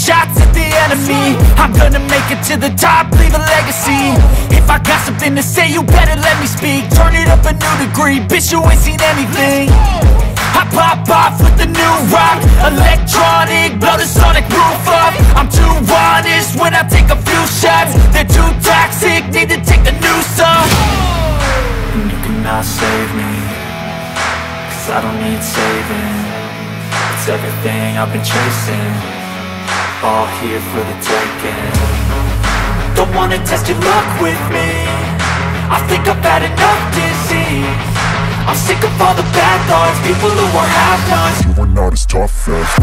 shots at the enemy. I'm gonna make it to the top, leave a legacy. If I got something to say, you better let me speak. Turn it up a new degree, bitch, you ain't seen anything. I pop off with the new rock, electronic, blow the sonic roof up. I'm too honest when I take a few shots. They're too toxic, need to take the noose off. And you cannot save me, cause I don't need saving. It's everything I've been chasing, all here for the taking. Don't wanna test your luck with me, I think I've had enough disease. I'm sick of all the bad thoughts, people who are half-nots. You are not as tough as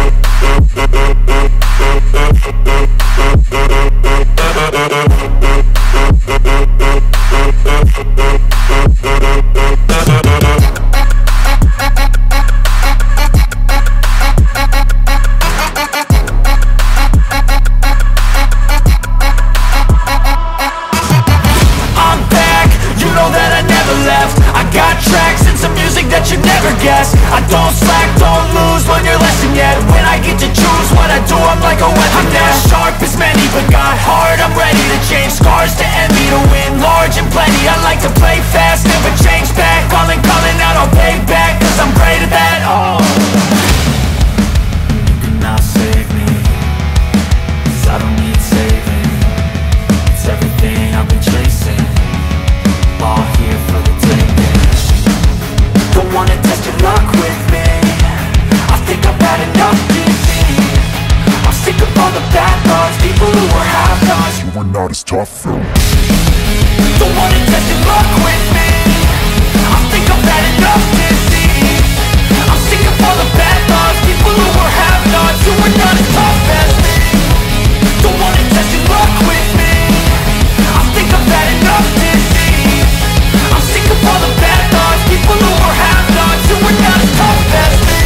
I don't slack, don't lose, learn your lesson yet. When I get to choose what I do, I'm like a weapon. I'm not sharp as many, but got heart. I'm ready to change scars to envy, to win large and plenty. I like to play fast, never change back. Calling out, I'll pay back, cause I'm great at that. Oh, you cannot save me, cause I don't need saving. It's everything I've been chasing, all here for the taking. Don't wanna test your luck with me, I think I've had enough disease. I'm sick of all the bad thoughts, people who are half-nots. You are not as tough though. Don't wanna test your luck with me, I think I've had enough disease. I'm sick of all the bad thoughts, people who are half-nots. You are not as tough as me. Don't wanna test your luck with me, I think I've had enough disease. I'm sick of all the bad thoughts, people who are half-nots. You are not as tough as me.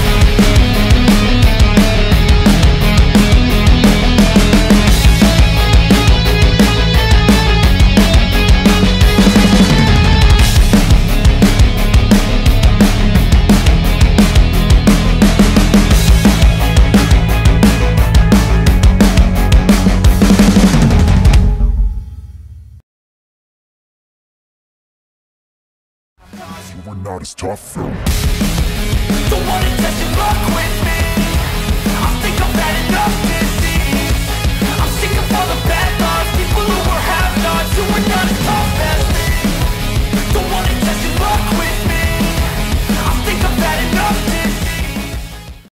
You are not as tough though. Don't wanna test your luck with me, I think I've had enough.